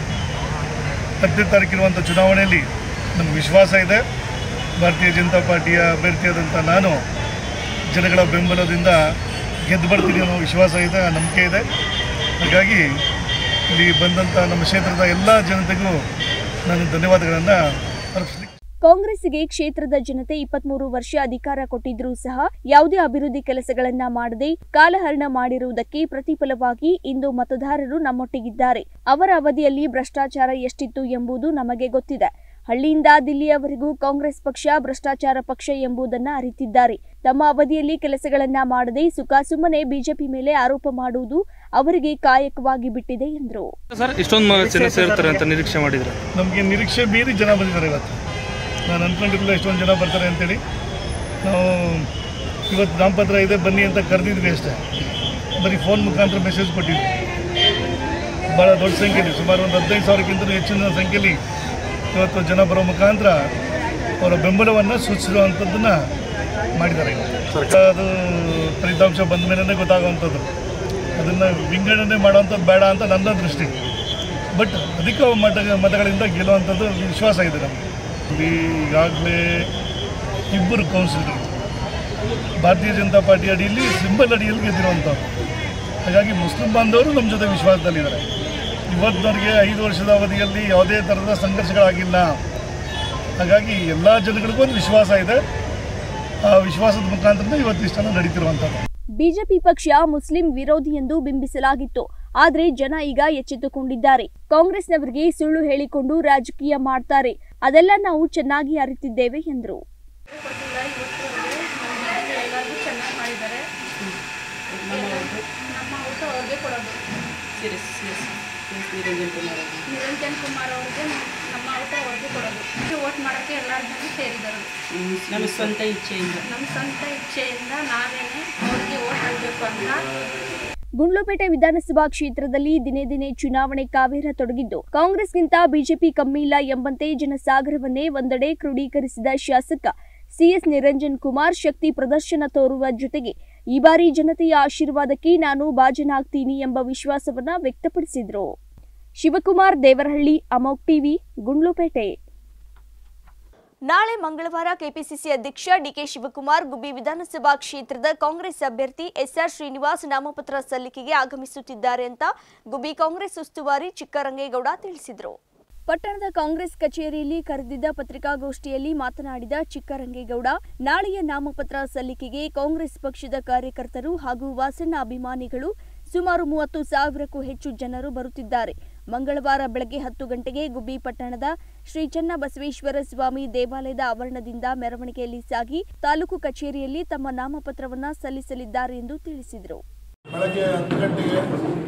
15 ತಾರೀಕಿರುವಂಥ ಚುನಾವಣೆಯಲ್ಲಿ ನಮಗೆ ವಿಶ್ವಾಸ ಇದೆ. ಭಾರತೀಯ ಜನತಾ ಪಾರ್ಟಿಯ ಅಭ್ಯರ್ಥಿಯಾದಂಥ ನಾನು ಜನಗಳ ಬೆಂಬಲದಿಂದ ಗೆದ್ದು ಬರ್ತೀನಿ ಅನ್ನೋ ವಿಶ್ವಾಸ ಇದೆ, ನಂಬಿಕೆ ಇದೆ. ಹಾಗಾಗಿ ಇಲ್ಲಿ ಬಂದಂಥ ನಮ್ಮ ಕ್ಷೇತ್ರದ ಎಲ್ಲ ಜನತೆಗೂ ನಾನು ಧನ್ಯವಾದಗಳನ್ನು ಅರ್ಪಿಸಲಿಕ್ಕೆ. ಕಾಂಗ್ರೆಸ್ಗೆ ಕ್ಷೇತ್ರದ ಜನತೆ 23 ವರ್ಷ ಅಧಿಕಾರ ಕೊಟ್ಟಿದ್ರೂ ಸಹ ಯಾವುದೇ ಅಭಿವೃದ್ಧಿ ಕೆಲಸಗಳನ್ನ ಮಾಡದೆ ಕಾಲಹರಣ ಮಾಡಿರುವುದಕ್ಕೆ ಪ್ರತಿಫಲವಾಗಿ ಇಂದು ಮತದಾರರು ನಮ್ಮೊಟ್ಟಿಗಿದ್ದಾರೆ. ಅವರ ಅವಧಿಯಲ್ಲಿ ಭ್ರಷ್ಟಾಚಾರ ಎಷ್ಟಿತ್ತು ಎಂಬುದು ನಮಗೆ ಗೊತ್ತಿದೆ. ಹಳ್ಳಿಯಿಂದ ದಿಲ್ಲಿಯವರೆಗೂ ಕಾಂಗ್ರೆಸ್ ಪಕ್ಷ ಭ್ರಷ್ಟಾಚಾರ ಪಕ್ಷ ಎಂಬುದನ್ನು ಅರಿತಿದ್ದಾರೆ. ತಮ್ಮ ಅವಧಿಯಲ್ಲಿ ಕೆಲಸಗಳನ್ನ ಮಾಡದೆ ಸುಮ್ಮನೆ ಬಿಜೆಪಿ ಮೇಲೆ ಆರೋಪ ಮಾಡುವುದು ಅವರಿಗೆ ಕಾಯಕವಾಗಿ ಬಿಟ್ಟಿದೆ ಎಂದರು. ಸರ್, ಇಷ್ಟೊಂದು ಜನ ಸೇರ್ತಾರೆ ಅಂತ ನಿರೀಕ್ಷೆ ಮಾಡಿದ್ರೆ? ನಮಗೆ ನಿರೀಕ್ಷೆ ಮೀರಿ ಜನ ಬಂದಿದ್ದಾರೆ. ಇವತ್ತು ನಾನು ಅಂದ್ಕೊಂಡಿರಲಿಲ್ಲ ಇಷ್ಟೊಂದು ಜನ ಬರ್ತಾರೆ ಅಂತೇಳಿ. ನಾವು ಇವತ್ತು ನಾಮಪತ್ರ ಇದೆ ಬನ್ನಿ ಅಂತ ಕರೆದಿದ್ವಿ ಅಷ್ಟೇ. ಬರೀ ಫೋನ್ ಮುಖಾಂತರ ಮೆಸೇಜ್ ಕೊಟ್ಟಿದ್ವಿ. ಭಾಳ ದೊಡ್ಡ ಸಂಖ್ಯೆಯಲ್ಲಿ ಸುಮಾರು ಒಂದು 15,000ಕ್ಕಿಂತ ಹೆಚ್ಚಿನ ಸಂಖ್ಯೆಯಲ್ಲಿ ಇವತ್ತು ಜನ ಬರೋ ಮುಖಾಂತರ ಅವರ ಬೆಂಬಲವನ್ನು ಸೂಚಿಸುವಂಥದ್ದನ್ನು ಮಾಡಿದ್ದಾರೆ. ಅದು ಫಲಿತಾಂಶ ಬಂದ ಮೇಲೆ ಗೊತ್ತಾಗುವಂಥದ್ದು. ಅದನ್ನು ವಿಂಗಡಣೆ ಮಾಡುವಂಥದ್ದು ಬೇಡ ಅಂತ ನನ್ನ ದೃಷ್ಟಿ. ಬಟ್ ಅಧಿಕ ಮತಗಳಿಂದ ಗೆಲ್ಲುವಂಥದ್ದು ವಿಶ್ವಾಸ ಇದೆ ನಮಗೆ. ಈಗಾಗಲೇ 2 ಕೌನ್ಸಿಲರ್ ಭಾರತೀಯ ಜನತಾ ಪಾರ್ಟಿ ಅಡಿಯಲ್ಲಿ ಸಿಂಬಲ್ ಅಡಿಯಲ್ಲಿ ಗೆದ್ದಿರುವಂಥವ್ರು. ಹಾಗಾಗಿ ಮುಸ್ಲಿಂ ಬಾಂಧವರು ನಮ್ಮ ಜೊತೆ ವಿಶ್ವಾಸದಲ್ಲಿದ್ದಾರೆ. ಇವತ್ತಿನವರೆಗೆ 5 ವರ್ಷದ ಅವಧಿಯಲ್ಲಿ ಯಾವುದೇ ಥರದ ಸಂಘರ್ಷಗಳಾಗಿಲ್ಲ. ಹಾಗಾಗಿ ಎಲ್ಲ ಜನಗಳಿಗೂ ಒಂದು ವಿಶ್ವಾಸ ಇದೆ. ಆ ವಿಶ್ವಾಸದ ಮುಖಾಂತರ ಇವತ್ತಿಷ್ಟನ್ನು ನಡೀತಿರುವಂಥದ್ದು. ಬಿಜೆಪಿ ಪಕ್ಷ ಮುಸ್ಲಿಂ ವಿರೋಧಿ ಎಂದು ಬಿಂಬಿಸಲಾಗಿತ್ತು. ಆದರೆ ಜನ ಈಗ ಎಚ್ಚೆತ್ತುಕೊಂಡಿದ್ದಾರೆ. ಕಾಂಗ್ರೆಸ್ನವರಿಗೆ ಸುಳ್ಳು ಹೇಳಿಕೊಂಡು ರಾಜಕೀಯ ಮಾಡ್ತಾರೆ. ಅದೆಲ್ಲ ನಾವು ಚೆನ್ನಾಗಿ ಅರಿತಿದ್ದೇವೆ ಎಂದರು. ನಿರಂಜನ್ ಕುಮಾರ್ ಅವರಿಗೆ ನಮ್ಮ ಊಟ ಅವ್ರಿಗೆ ಕೊಡೋದು. ವೋಟ್ ಮಾಡೋಕ್ಕೆ ಎಲ್ಲರೂ ಜನ ಸೇರಿದರು. ನಮ್ಮ ಸ್ವಂತ ಇಚ್ಛೆಯಿಂದ ನಾವೇನೆ ಅವ್ರಿಗೆ ವೋಟ್ ಹಾಕಬೇಕು ಅಂತ. ಗುಂಡ್ಲುಪೇಟೆ ವಿಧಾನಸಭಾ ಕ್ಷೇತ್ರದಲ್ಲಿ ದಿನೇ ದಿನೇ ಚುನಾವಣೆ ಕಾವೇರತೊಡಗಿದ್ದು ಕಾಂಗ್ರೆಸ್ಗಿಂತ ಬಿಜೆಪಿ ಕಮ್ಮಿ ಇಲ್ಲ ಎಂಬಂತೆ ಜನಸಾಗರವನ್ನೇ ಒಂದೆಡೆ ಕ್ರೋಢೀಕರಿಸಿದ ಶಾಸಕ ಸಿಎಸ್ ನಿರಂಜನ್ ಕುಮಾರ್ ಶಕ್ತಿ ಪ್ರದರ್ಶನ ತೋರುವ ಜೊತೆಗೆ ಈ ಬಾರಿ ಜನತೆಯ ಆಶೀರ್ವಾದಕ್ಕೆ ನಾನು ಭಾಜನಾಗ್ತೀನಿ ಎಂಬ ವಿಶ್ವಾಸವನ್ನ ವ್ಯಕ್ತಪಡಿಸಿದರು. ಶಿವಕುಮಾರ್ ದೇವರಹಳ್ಳಿ, ಅಮೋಕ್ ಟಿವಿ, ಗುಂಡ್ಲುಪೇಟೆ. ನಾಳೆ ಮಂಗಳವಾರ ಕೆಪಿಸಿಸಿ ಅಧ್ಯಕ್ಷ ಡಿಕೆ ಶಿವಕುಮಾರ್ ಗುಬ್ಬಿ ವಿಧಾನಸಭಾ ಕ್ಷೇತ್ರದ ಕಾಂಗ್ರೆಸ್ ಅಭ್ಯರ್ಥಿ ಎಸ್ಆರ್ ಶ್ರೀನಿವಾಸ್ ನಾಮಪತ್ರ ಸಲ್ಲಿಕೆಗೆ ಆಗಮಿಸುತ್ತಿದ್ದಾರೆ ಅಂತ ಗುಬ್ಬಿ ಕಾಂಗ್ರೆಸ್ ಉಸ್ತುವಾರಿ ಚಿಕ್ಕರಂಗೇಗೌಡ ತಿಳಿಸಿದರು. ಪಟ್ಟಣದ ಕಾಂಗ್ರೆಸ್ ಕಚೇರಿಯಲ್ಲಿ ಕರೆದಿದ್ದ ಪತ್ರಿಕಾಗೋಷ್ಠಿಯಲ್ಲಿ ಮಾತನಾಡಿದ ಚಿಕ್ಕರಂಗೇಗೌಡ, ನಾಳೆಯ ನಾಮಪತ್ರ ಸಲ್ಲಿಕೆಗೆ ಕಾಂಗ್ರೆಸ್ ಪಕ್ಷದ ಕಾರ್ಯಕರ್ತರು ಹಾಗೂ ವಾಸಣ್ಣ ಅಭಿಮಾನಿಗಳು ಸುಮಾರು 30,000ಕ್ಕೂ ಹೆಚ್ಚು ಜನರು ಬರುತ್ತಿದ್ದಾರೆ. ಮಂಗಳವಾರ ಬೆಳಗ್ಗೆ 10 ಗಂಟೆಗೆ ಗುಬ್ಬಿ ಪಟ್ಟಣದ ಶ್ರೀ ಚನ್ನಬಸವೇಶ್ವರ ಸ್ವಾಮಿ ದೇವಾಲಯದ ಆವರಣದಿಂದ ಮೆರವಣಿಗೆಯಲ್ಲಿ ಸಾಗಿ ತಾಲೂಕು ಕಚೇರಿಯಲ್ಲಿ ತಮ್ಮ ನಾಮಪತ್ರವನ್ನು ಸಲ್ಲಿಸಲಿದ್ದಾರೆ ಎಂದು ತಿಳಿಸಿದರು. ಬೆಳಗ್ಗೆ 10 ಗಂಟೆಗೆ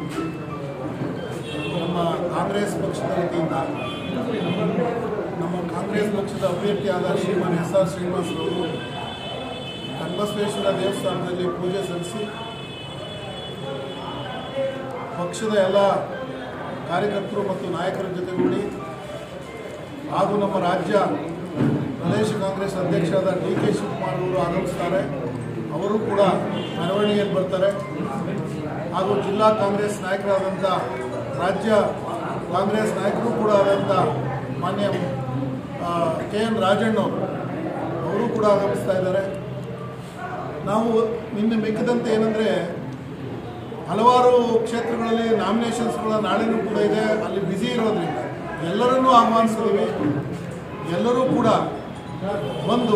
ನಮ್ಮ ಕಾಂಗ್ರೆಸ್ ಪಕ್ಷದ ವತಿಯಿಂದ ನಮ್ಮ ಕಾಂಗ್ರೆಸ್ ಪಕ್ಷದ ಅಭ್ಯರ್ಥಿಯಾದ ಶ್ರೀಮಾನ್ ಎಸ್ಆರ್ ಶ್ರೀನಿವಾಸ್ ಅವರು ಚನ್ನಬಸವೇಶ್ವರ ದೇವಸ್ಥಾನದಲ್ಲಿ ಪೂಜೆ ಸಲ್ಲಿಸಿ ಪಕ್ಷದ ಎಲ್ಲ ಕಾರ್ಯಕರ್ತರು ಮತ್ತು ನಾಯಕರ ಜೊತೆಗೂಡಿ ಹಾಗೂ ನಮ್ಮ ರಾಜ್ಯ ಪ್ರದೇಶ ಕಾಂಗ್ರೆಸ್ ಅಧ್ಯಕ್ಷರಾದ ಡಿಕೆ ಶಿವಕುಮಾರ್ ಅವರು ಆಗಮಿಸ್ತಾರೆ. ಅವರು ಕೂಡ ಮೆರವಣಿಗೆಯಲ್ಲಿ ಬರ್ತಾರೆ. ಹಾಗೂ ಜಿಲ್ಲಾ ಕಾಂಗ್ರೆಸ್ ನಾಯಕರಾದಂಥ ರಾಜ್ಯ ಕಾಂಗ್ರೆಸ್ ನಾಯಕರು ಕೂಡ ಆದಂಥ ಮಾನ್ಯ KN ರಾಜಣ್ಣವರು ಅವರು ಕೂಡ ಆಗಮಿಸ್ತಾ ಇದ್ದಾರೆ. ನಾವು ನಿನ್ನೆ ಮಿಕ್ಕಿದಂತೆ ಏನಂದರೆ ಹಲವಾರು ಕ್ಷೇತ್ರಗಳಲ್ಲಿ ನಾಮಿನೇಷನ್ಸ್ಗಳ ನಾಳೆನೂ ಕೂಡ ಇದೆ. ಅಲ್ಲಿ ಬ್ಯುಸಿ ಇರೋದ್ರಿಂದ ಎಲ್ಲರನ್ನೂ ಆಹ್ವಾನಿಸಿದ್ದೀವಿ. ಎಲ್ಲರೂ ಕೂಡ ಬಂದು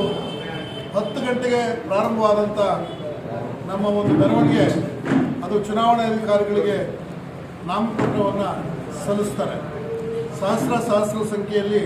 10 ಗಂಟೆಗೆ ಪ್ರಾರಂಭವಾದಂಥ ನಮ್ಮ ಒಂದು ಮೆರವಣಿಗೆ ಅದು ಚುನಾವಣಾಧಿಕಾರಿಗಳಿಗೆ ನಾಮಪತ್ರವನ್ನು ಸಲ್ಲಿಸ್ತಾರೆ. ಸಹಸ್ರ ಸಂಖ್ಯೆಯಲ್ಲಿ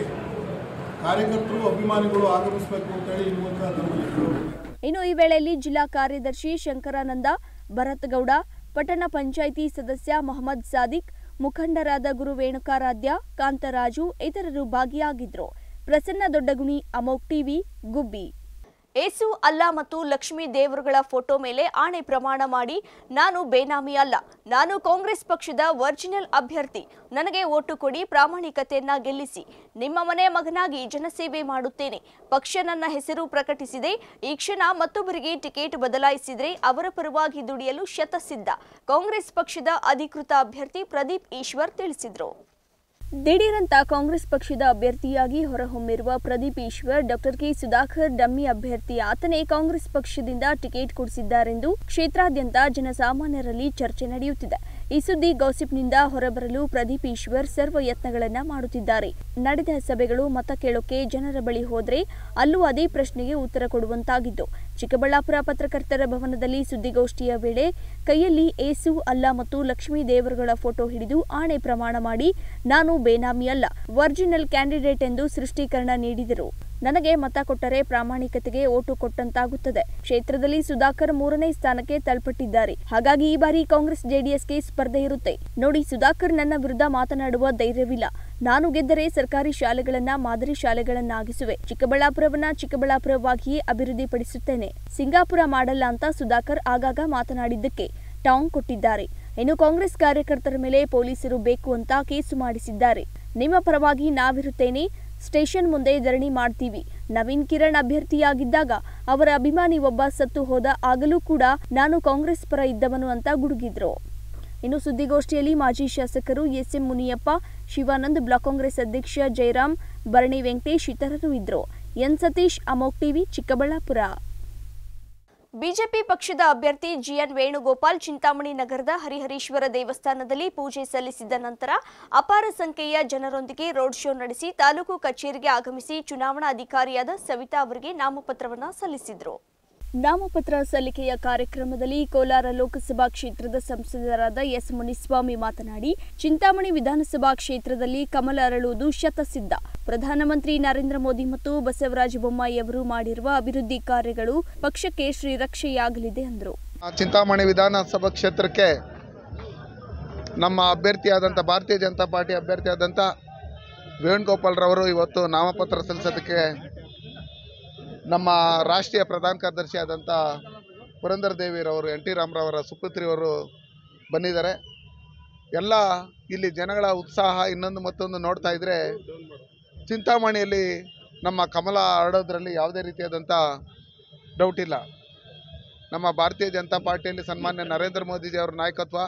ಕಾರ್ಯಕರ್ತರು ಅಭಿಮಾನಿಗಳು ಆಗಮಿಸಬೇಕು ಅಂತೇಳಿ ಈ ಮೂಲಕ ತಮ್ಮಲ್ಲಿ. ಇನ್ನು ಈ ವೇಳೆಯಲ್ಲಿ ಜಿಲ್ಲಾ ಕಾರ್ಯದರ್ಶಿ ಶಂಕರಾನಂದ, ಭರತ್ ಗೌಡ, ಪಟ್ಟಣ ಪಂಚಾಯಿತಿ ಸದಸ್ಯ ಮೊಹಮ್ಮದ್ ಸಾದಿಕ್, ಮುಖಂಡರಾದ ಗುರು ವೇಣುಕಾರಾಧ್ಯ, ಕಾಂತರಾಜು ಇತರರು ಭಾಗಿಯಾಗಿದ್ದರು. ಪ್ರಸನ್ನ ದೊಡ್ಡಗುಣಿ, ಅಮೋಕ್ ಟಿವಿ, ಗುಬ್ಬಿ. ಏಸು, ಅಲ್ಲಾ ಮತ್ತು ಲಕ್ಷ್ಮೀ ದೇವರುಗಳ ಫೋಟೋ ಮೇಲೆ ಆಣೆ ಪ್ರಮಾಣ ಮಾಡಿ ನಾನು ಬೇನಾಮಿ ಅಲ್ಲ, ನಾನು ಕಾಂಗ್ರೆಸ್ ಪಕ್ಷದ ಒರಿಜಿನಲ್ ಅಭ್ಯರ್ಥಿ, ನನಗೆ ಓಟು ಕೊಡಿ, ಪ್ರಾಮಾಣಿಕತೆಯನ್ನ ಗೆಲ್ಲಿಸಿ, ನಿಮ್ಮ ಮನೆ ಮಗನಾಗಿ ಜನಸೇವೆ ಮಾಡುತ್ತೇನೆ, ಪಕ್ಷ ನನ್ನ ಹೆಸರು ಪ್ರಕಟಿಸಿದೆ, ಈ ಕ್ಷಣ ಮತ್ತೊಬ್ಬರಿಗೆ ಟಿಕೆಟ್ ಬದಲಾಯಿಸಿದರೆ ಅವರ ಪರವಾಗಿ ದುಡಿಯಲು ಶತಸಿದ್ಧ, ಕಾಂಗ್ರೆಸ್ ಪಕ್ಷದ ಅಧಿಕೃತ ಅಭ್ಯರ್ಥಿ ಪ್ರದೀಪ್ ಈಶ್ವರ್ ತಿಳಿಸಿದರು. ದಿಢೀರಂತ ಕಾಂಗ್ರೆಸ್ ಪಕ್ಷದ ಅಭ್ಯರ್ಥಿಯಾಗಿ ಹೊರಹೊಮ್ಮಿರುವ Pradeep Eshwar doctor K Sudhakar dummy ಅಭ್ಯರ್ಥಿ, ಆತನೇ ಕಾಂಗ್ರೆಸ್ ಪಕ್ಷದಿಂದ ಟಿಕೆಟ್ ಕೊಡಿಸಿದ್ದಾರೆಂದು ಕ್ಷೇತ್ರಾದ್ಯಂತ ಜನಸಾಮಾನ್ಯರಲ್ಲಿ ಚರ್ಚೆ ನಡೆಯುತ್ತಿದೆ. ಈ ಸುದ್ದಿ ಗಾಸಿಪ್ನಿಂದ ಹೊರಬರಲು ಪ್ರದೀಪ್ ಈಶ್ವರ್ ಸರ್ವ ಯತ್ನಗಳನ್ನ ಮಾಡುತ್ತಿದ್ದಾರೆ. ನಡೆದ ಸಭೆಗಳು, ಮತ ಕೇಳೋಕೆ ಜನರ ಬಳಿ ಹೋದ್ರೆ ಅಲ್ಲೂ ಅದೇ ಪ್ರಶ್ನೆಗೆ ಉತ್ತರ ಕೊಡುವಂತಾಗಿದ್ದು, ಚಿಕ್ಕಬಳ್ಳಾಪುರ ಪತ್ರಕರ್ತರ ಭವನದಲ್ಲಿ ಸುದ್ದಿಗೋಷ್ಠಿಯ ವೇಳೆ ಕೈಯಲ್ಲಿ ಏಸು, ಅಲ್ಲಾ ಮತ್ತು ಲಕ್ಷ್ಮೀ ದೇವರುಗಳ ಫೋಟೋ ಹಿಡಿದು ಆಣೆ ಪ್ರಮಾಣ ಮಾಡಿ ನಾನು ಬೇನಾಮಿ ಅಲ್ಲ, ಒರಿಜಿನಲ್ ಕ್ಯಾಂಡಿಡೇಟ್ ಎಂದು ಸ್ಪಷ್ಟೀಕರಣ ನೀಡಿದರು. ನನಗೆ ಮತ ಕೊಟ್ಟರೆ ಪ್ರಾಮಾಣಿಕತೆಗೆ ಓಟು ಕೊಟ್ಟಂತಾಗುತ್ತದೆ. ಕ್ಷೇತ್ರದಲ್ಲಿ ಸುಧಾಕರ್ 3ನೇ ಸ್ಥಾನಕ್ಕೆ ತಳ್ಪಟ್ಟಿದ್ದಾರೆ. ಹಾಗಾಗಿ ಈ ಬಾರಿ ಕಾಂಗ್ರೆಸ್ ಜೆಡಿಎಸ್ಗೆ ಸ್ಪರ್ಧೆ ಇರುತ್ತೆ. ನೋಡಿ, ಸುಧಾಕರ್ ನನ್ನ ವಿರುದ್ಧ ಮಾತನಾಡುವ ಧೈರ್ಯವಿಲ್ಲ. ನಾನು ಗೆದ್ದರೆ ಸರ್ಕಾರಿ ಶಾಲೆಗಳನ್ನ ಮಾದರಿ ಶಾಲೆಗಳನ್ನಾಗಿಸುವೆ, ಚಿಕ್ಕಬಳ್ಳಾಪುರವನ್ನ ಚಿಕ್ಕಬಳ್ಳಾಪುರವಾಗಿಯೇ ಅಭಿವೃದ್ಧಿಪಡಿಸುತ್ತೇನೆ, ಸಿಂಗಾಪುರ ಮಾಡಲ್ಲ ಅಂತ ಸುಧಾಕರ್ ಆಗಾಗ ಮಾತನಾಡಿದ್ದಕ್ಕೆ ಟಾಂಗ್ ಕೊಟ್ಟಿದ್ದಾರೆ. ಇನ್ನು ಕಾಂಗ್ರೆಸ್ ಕಾರ್ಯಕರ್ತರ ಮೇಲೆ ಪೊಲೀಸರು ಬೇಕು ಅಂತ ಕೇಸು ಮಾಡಿಸಿದ್ದಾರೆ. ನಿಮ್ಮ ಪರವಾಗಿ ನಾವಿರುತ್ತೇನೆ, ಸ್ಟೇಷನ್ ಮುಂದೆ ಧರಣಿ ಮಾಡ್ತೀವಿ. ನವೀನ್ ಕಿರಣ್ ಅಭ್ಯರ್ಥಿಯಾಗಿದ್ದಾಗ ಅವರ ಅಭಿಮಾನಿ ಒಬ್ಬ ಸತ್ತು ಹೋದ, ಆಗಲೂ ಕೂಡ ನಾನು ಕಾಂಗ್ರೆಸ್ ಪರ ಇದ್ದವನು ಅಂತ ಗುಡುಗಿದ್ರು. ಇನ್ನು ಸುದ್ದಿಗೋಷ್ಠಿಯಲ್ಲಿ ಮಾಜಿ ಶಾಸಕರು ಎಸ್ಎಂ ಮುನಿಯಪ್ಪ, ಶಿವಾನಂದ್, ಬ್ಲಾಕ್ ಕಾಂಗ್ರೆಸ್ ಅಧ್ಯಕ್ಷ ಜಯರಾಮ್, ಭರಣಿ ವೆಂಕಟೇಶ್ ಇತರರು ಇದ್ರು. ಎನ್ ಸತೀಶ್, ಅಮೋಕ್ ಟಿವಿ, ಚಿಕ್ಕಬಳ್ಳಾಪುರ. ಬಿಜೆಪಿ ಪಕ್ಷದ ಅಭ್ಯರ್ಥಿ ಜಿಎನ್ ವೇಣುಗೋಪಾಲ್ ಚಿಂತಾಮಣಿ ನಗರದ ಹರಿಹರೀಶ್ವರ ದೇವಸ್ಥಾನದಲ್ಲಿ ಪೂಜೆ ಸಲ್ಲಿಸಿದ ನಂತರ ಅಪಾರ ಸಂಖ್ಯೆಯ ಜನರೊಂದಿಗೆ ರೋಡ್ ಶೋ ನಡೆಸಿ ತಾಲೂಕು ಕಚೇರಿಗೆ ಆಗಮಿಸಿ ಚುನಾವಣಾ ಅಧಿಕಾರಿಯಾದ ಸವಿತಾ ಅವರಿಗೆ ನಾಮಪತ್ರವನ್ನು ಸಲ್ಲಿಸಿದರು. ನಾಮಪತ್ರ ಸಲ್ಲಿಕೆಯ ಕಾರ್ಯಕ್ರಮದಲ್ಲಿ ಕೋಲಾರ ಲೋಕಸಭಾ ಕ್ಷೇತ್ರದ ಸಂಸದರಾದ ಎಸ್ ಮುನಿಸ್ವಾಮಿ ಮಾತನಾಡಿ, ಚಿಂತಾಮಣಿ ವಿಧಾನಸಭಾ ಕ್ಷೇತ್ರದಲ್ಲಿ ಕಮಲ ಅರಳುವುದು ಶತಸಿದ್ಧ. ಪ್ರಧಾನಮಂತ್ರಿ ನರೇಂದ್ರ ಮೋದಿ ಮತ್ತು ಬಸವರಾಜ ಬೊಮ್ಮಾಯಿ ಅವರು ಮಾಡಿರುವ ಅಭಿವೃದ್ಧಿ ಕಾರ್ಯಗಳು ಪಕ್ಷಕ್ಕೆ ಶ್ರೀರಕ್ಷೆಯಾಗಲಿದೆ ಎಂದರು. ಚಿಂತಾಮಣಿ ವಿಧಾನಸಭಾ ಕ್ಷೇತ್ರಕ್ಕೆ ನಮ್ಮ ಅಭ್ಯರ್ಥಿಯಾದಂಥ ಭಾರತೀಯ ಜನತಾ ಪಾರ್ಟಿ ಅಭ್ಯರ್ಥಿಯಾದಂಥ ವೇಣುಗೋಪಾಲ್ ರವರು ಇವತ್ತು ನಾಮಪತ್ರ ಸಲ್ಲಿಸೋದಕ್ಕೆ ನಮ್ಮ ರಾಷ್ಟ್ರೀಯ ಪ್ರಧಾನ ಕಾರ್ಯದರ್ಶಿ ಆದಂಥ ಪುರಂದರ ದೇವಿರವರು, NT ರಾಮರಾವರ ಸುಪುತ್ರಿಯವರು ಬಂದಿದ್ದಾರೆ. ಎಲ್ಲ ಇಲ್ಲಿ ಜನಗಳ ಉತ್ಸಾಹ ಇನ್ನೊಂದು ಮತ್ತೊಂದು ನೋಡ್ತಾ ಇದ್ದರೆ ಚಿಂತಾಮಣಿಯಲ್ಲಿ ನಮ್ಮ ಕಮಲ ಹರಡೋದ್ರಲ್ಲಿ ಯಾವುದೇ ರೀತಿಯಾದಂಥ ಡೌಟ್ ಇಲ್ಲ. ನಮ್ಮ ಭಾರತೀಯ ಜನತಾ ಪಾರ್ಟಿಯಲ್ಲಿ ಸನ್ಮಾನ್ಯ ನರೇಂದ್ರ ಮೋದಿಜಿಯವರ ನಾಯಕತ್ವ,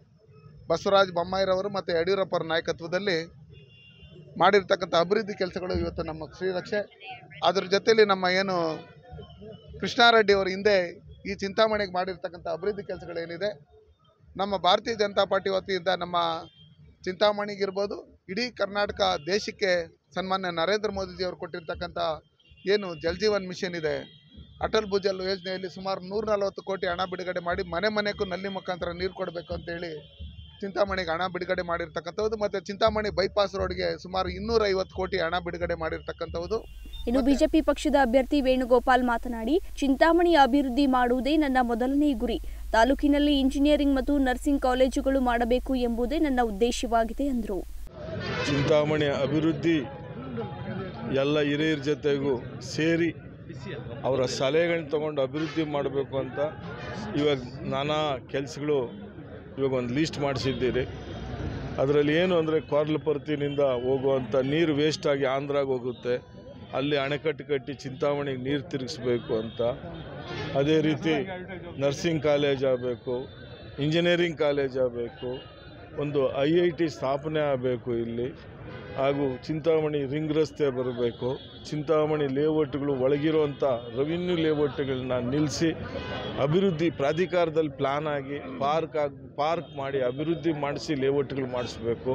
ಬಸವರಾಜ ಬೊಮ್ಮಾಯಿರವರು ಮತ್ತು ಯಡಿಯೂರಪ್ಪರ ನಾಯಕತ್ವದಲ್ಲಿ ಮಾಡಿರ್ತಕ್ಕಂಥ ಅಭಿವೃದ್ಧಿ ಕೆಲಸಗಳು ಇವತ್ತು ನಮ್ಮ ಶ್ರೀರಕ್ಷೆ. ಅದ್ರ ಜೊತೆಯಲ್ಲಿ ನಮ್ಮ ಏನು ಕೃಷ್ಣಾರೆಡ್ಡಿ ಅವರು ಹಿಂದೆ ಈ ಚಿಂತಾಮಣಿಗೆ ಮಾಡಿರ್ತಕ್ಕಂಥ ಅಭಿವೃದ್ಧಿ ಕೆಲಸಗಳೇನಿದೆ, ನಮ್ಮ ಭಾರತೀಯ ಜನತಾ ಪಾರ್ಟಿ ವತಿಯಿಂದ ನಮ್ಮ ಚಿಂತಾಮಣಿಗಿರ್ಬೋದು, ಇಡೀ ಕರ್ನಾಟಕ ದೇಶಕ್ಕೆ ಸನ್ಮಾನ್ಯ ನರೇಂದ್ರ ಮೋದಿಜಿಯವರು ಕೊಟ್ಟಿರ್ತಕ್ಕಂಥ ಏನು ಜಲ್ ಜೀವನ್ ಮಿಷನ್ ಇದೆ, ಅಟಲ್ ಭುಜಲ್ ಯೋಜನೆಯಲ್ಲಿ ಸುಮಾರು 140 ಕೋಟಿ ಹಣ ಬಿಡುಗಡೆ ಮಾಡಿ ಮನೆ ಮನೆಗೂ ನಲ್ಲಿ ಮುಖಾಂತರ ನೀರು ಕೊಡಬೇಕು ಅಂತೇಳಿ ಚಿಂತಾಮಣಿಗೆ ಹಣ ಬಿಡುಗಡೆ ಮಾಡಿರ್ತಕ್ಕಂಥದ್ದು. ಮತ್ತು ಚಿಂತಾಮಣಿ ಬೈಪಾಸ್ ರೋಡ್ಗೆ ಸುಮಾರು 250 ಕೋಟಿ ಹಣ ಬಿಡುಗಡೆ ಮಾಡಿರ್ತಕ್ಕಂಥದ್ದು. ಇನ್ನು ಬಿಜೆಪಿ ಪಕ್ಷದ ಅಭ್ಯರ್ಥಿ ವೇಣುಗೋಪಾಲ್ ಮಾತನಾಡಿ, ಚಿಂತಾಮಣಿ ಅಭಿವೃದ್ಧಿ ಮಾಡುವುದೇ ನನ್ನ ಮೊದಲನೇ ಗುರಿ. ತಾಲೂಕಿನಲ್ಲಿ ಇಂಜಿನಿಯರಿಂಗ್ ಮತ್ತು ನರ್ಸಿಂಗ್ ಕಾಲೇಜುಗಳು ಮಾಡಬೇಕು ಎಂಬುದೇ ನನ್ನ ಉದ್ದೇಶವಾಗಿದೆ ಎಂದರು. ಚಿಂತಾಮಣಿ ಅಭಿವೃದ್ಧಿ ಎಲ್ಲ ಹಿರಿಯರ ಜೊತೆಗೂ ಸೇರಿ ಅವರ ಸಲಹೆಗಳನ್ನ ತಗೊಂಡು ಅಭಿವೃದ್ಧಿ ಮಾಡಬೇಕು ಅಂತ ಇವಾಗ ನಾನಾ ಕೆಲಸಗಳು ಇವಾಗ ಒಂದು ಲೀಸ್ಟ್ ಮಾಡಿಸಿದ್ದೀರಿ. ಅದರಲ್ಲಿ ಏನು ಅಂದರೆ ಕ್ವಾರ್ಲಪರ್ತಿನಿಂದ ಹೋಗುವಂಥ ನೀರು ವೇಸ್ಟಾಗಿ ಆಂಧ್ರಾಗೆ ಹೋಗುತ್ತೆ, ಅಲ್ಲಿ ಅಣೆಕಟ್ಟು ಕಟ್ಟಿ ಚಿಂತಾಮಣಿಗೆ ನೀರು ತಿರುಗಿಸ್ಬೇಕು ಅಂತ. ಅದೇ ರೀತಿ ನರ್ಸಿಂಗ್ ಕಾಲೇಜ್ ಆಗಬೇಕು, ಇಂಜಿನಿಯರಿಂಗ್ ಕಾಲೇಜ್ ಆಗಬೇಕು, ಒಂದು IIT ಸ್ಥಾಪನೆ ಆಗಬೇಕು ಇಲ್ಲಿ, ಹಾಗೂ ಚಿಂತಾಮಣಿ ರಿಂಗ್ ರಸ್ತೆ ಬರಬೇಕು. ಚಿಂತಾಮಣಿ ಲೇಔಟ್ಗಳು ಒಳಗಿರುವಂಥ ರೆವಿನ್ಯೂ ಲೇಔಟ್ಗಳನ್ನ ನಿಲ್ಲಿಸಿ ಅಭಿವೃದ್ಧಿ ಪ್ರಾಧಿಕಾರದಲ್ಲಿ ಪ್ಲ್ಯಾನ್ ಆಗಿ ಪಾರ್ಕ್ ಮಾಡಿ ಅಭಿವೃದ್ಧಿ ಮಾಡಿಸಿ ಲೇಔಟ್ಗಳು ಮಾಡಿಸ್ಬೇಕು.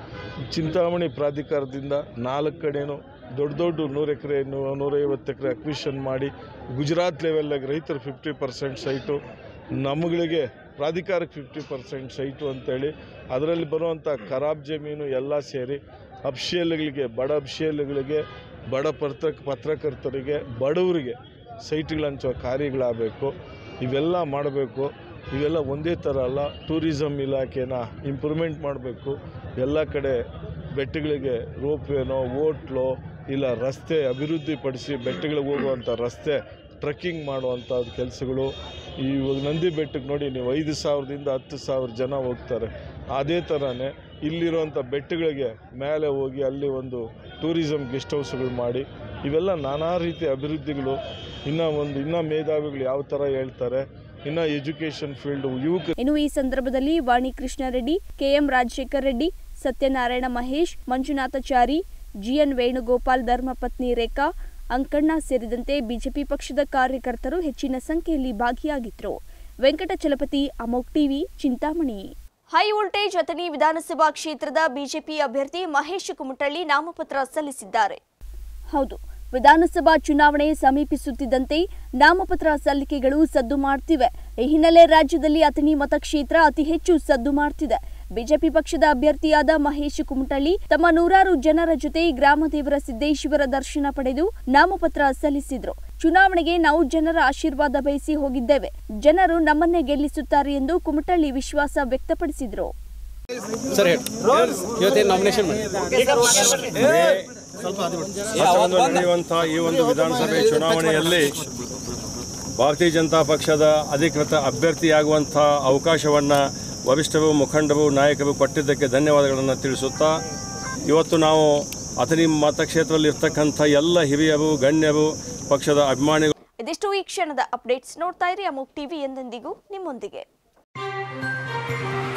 ಚಿಂತಾಮಣಿ ಪ್ರಾಧಿಕಾರದಿಂದ 4 ಕಡೆನೂ ದೊಡ್ಡ 100 ಎಕರೆ 150 ಎಕರೆ ಅಕ್ವಿಷನ್ ಮಾಡಿ ಗುಜರಾತ್ ಲೆವೆಲ್ಲಾಗಿ ರೈತರು 50% ಸೈಟು, ನಮ್ಮಗಳಿಗೆ ಪ್ರಾಧಿಕಾರಕ್ಕೆ 50% ಸೈಟು ಅಂತೇಳಿ ಅದರಲ್ಲಿ ಬರುವಂಥ ಖರಾಬ್ ಜಮೀನು ಎಲ್ಲ ಸೇರಿ ಅಫ್ಷಿಯಲ್ಗಳಿಗೆ, ಬಡ ಅಫ್ಷಿಯಲ್ಗಳಿಗೆ, ಬಡ ಪತ್ರಕರ್ತರಿಗೆ, ಬಡವರಿಗೆ ಸೈಟ್ಗಳು ಹಂಚೋ ಕಾರ್ಯಗಳಾಗಬೇಕು. ಇವೆಲ್ಲ ಮಾಡಬೇಕು. ಇವೆಲ್ಲ ಒಂದೇ ಥರ ಅಲ್ಲ. ಟೂರಿಸಮ್ ಇಲಾಖೆನ ಇಂಪ್ರೂವ್ಮೆಂಟ್ ಮಾಡಬೇಕು. ಎಲ್ಲ ಕಡೆ ಬೆಟ್ಟಗಳಿಗೆ ರೋಪ್ವೇನೋ, ಹೋಟ್ಲೋ ಇಲ್ಲ ರಸ್ತೆ ಅಭಿವೃದ್ಧಿಪಡಿಸಿ ಬೆಟ್ಟಗಳಿಗೆ ಹೋಗುವಂಥ ರಸ್ತೆ ಟ್ರೆಕ್ಕಿಂಗ್ ಮಾಡುವಂಥದ್ದು ಕೆಲಸಗಳು. ಇವಾಗ ನಂದಿ ಬೆಟ್ಟಕ್ಕೆ ನೋಡಿ ನೀವು 5,000ದಿಂದ 10,000 ಜನ ಹೋಗ್ತಾರೆ. ಅದೇ ಥರನೇ ಇಲ್ಲಿರುವಂಥ ಬೆಟ್ಟಗಳಿಗೆ ಮೇಲೆ ಹೋಗಿ ಅಲ್ಲಿ ಒಂದು ಟೂರಿಸಮ್ ಗೆಸ್ಟ್ ಹೌಸ್ಗಳು ಮಾಡಿ ಇವೆಲ್ಲ ನಾನಾ ರೀತಿಯ ಅಭಿವೃದ್ಧಿಗಳು. ಇನ್ನೂ ಮೇಧಾವಿಗಳು ಯಾವ ಥರ ಹೇಳ್ತಾರೆ, ಇನ್ನು ಎಜುಕೇಷನ್ ಫೀಲ್ಡ್ ಯುವಕ. ಇನ್ನು ಈ ಸಂದರ್ಭದಲ್ಲಿ ವಾಣಿ ಕೃಷ್ಣಾರೆಡ್ಡಿ, KM ರಾಜಶೇಖರ್ ರೆಡ್ಡಿ, ಸತ್ಯನಾರಾಯಣ ಮಹೇಶ್, ಮಂಜುನಾಥಾಚಾರಿ, GN ವೇಣುಗೋಪಾಲ್, ಧರ್ಮಪತ್ನಿ ರೇಖಾ, ಅಂಕಣ್ಣ ಸೇರಿದಂತೆ ಬಿಜೆಪಿ ಪಕ್ಷದ ಕಾರ್ಯಕರ್ತರು ಹೆಚ್ಚಿನ ಸಂಖ್ಯೆಯಲ್ಲಿ ಭಾಗಿಯಾಗಿದ್ದರು. Venkatachalapathi, Amok TV, Chintamani. High voltage Athani ವಿಧಾನಸಭಾ ಕ್ಷೇತ್ರದ ಬಿಜೆಪಿ ಅಭ್ಯರ್ಥಿ ಮಹೇಶ್ ಕುಮಟಳ್ಳಿ ನಾಮಪತ್ರ ಸಲ್ಲಿಸಿದ್ದಾರೆ. ಹೌದು, ವಿಧಾನಸಭಾ ಚುನಾವಣೆ ಸಮೀಪಿಸುತ್ತಿದ್ದಂತೆ ನಾಮಪತ್ರ ಸಲ್ಲಿಕೆಗಳು ಸದ್ದು ಮಾಡುತ್ತಿವೆ. ಈ ಹಿನ್ನೆಲೆ ರಾಜ್ಯದಲ್ಲಿ ಅಥಣಿ ಮತಕ್ಷೇತ್ರ ಅತಿ ಹೆಚ್ಚು ಸದ್ದು ಮಾಡುತ್ತಿದೆ. ಬಿಜೆಪಿ ಪಕ್ಷದ ಅಭ್ಯರ್ಥಿಯಾದ ಮಹೇಶ್ ಕುಮಟಳ್ಳಿ ತಮ್ಮ 100 ಜನರ ಜೊತೆ ಗ್ರಾಮದೇವರ ಸಿದ್ದೇಶ್ವರ ದರ್ಶನ ಪಡೆದು ನಾಮಪತ್ರ ಸಲ್ಲಿಸಿದ್ರು. ಚುನಾವಣೆಗೆ ನಾವು ಜನರ ಆಶೀರ್ವಾದ ಬಯಸಿ ಹೋಗಿದ್ದೇವೆ. ಜನರು ನಮ್ಮನ್ನೇ ಗೆಲ್ಲಿಸುತ್ತಾರೆ ಎಂದು ಕುಮಟಳ್ಳಿ ವಿಶ್ವಾಸ ವ್ಯಕ್ತಪಡಿಸಿದರು. ನಡೆಯುವಂತಹ ಈ ಒಂದು ವಿಧಾನಸಭೆ ಚುನಾವಣೆಯಲ್ಲಿ ಭಾರತೀಯ ಜನತಾ ಪಕ್ಷದ ಅಧಿಕೃತ ಅಭ್ಯರ್ಥಿಯಾಗುವಂಥ ಅವಕಾಶವನ್ನು ವರಿಷ್ಠರು, ಮುಖಂಡರು, ನಾಯಕರು ಕೊಟ್ಟಿದ್ದಕ್ಕೆ ಧನ್ಯವಾದಗಳನ್ನು ತಿಳಿಸುತ್ತಾ, ಇವತ್ತು ನಾವು ಅಥಣಿ ಮತಕ್ಷೇತ್ರದಲ್ಲಿ ಇರ್ತಕ್ಕಂಥ ಎಲ್ಲ ಹಿರಿಯರು, ಗಣ್ಯರು, ಪಕ್ಷದ ಅಭಿಮಾನಿಗಳು. ಇದಿಷ್ಟು ಈ ಕ್ಷಣದ ಅಪ್ಡೇಟ್ಸ್. ನೋಡ್ತಾ ಇರಿ ಅಮೋಕ್ ಟಿವಿ, ಎಂದೆಂದಿಗೂ ನಿಮ್ಮೊಂದಿಗೆ.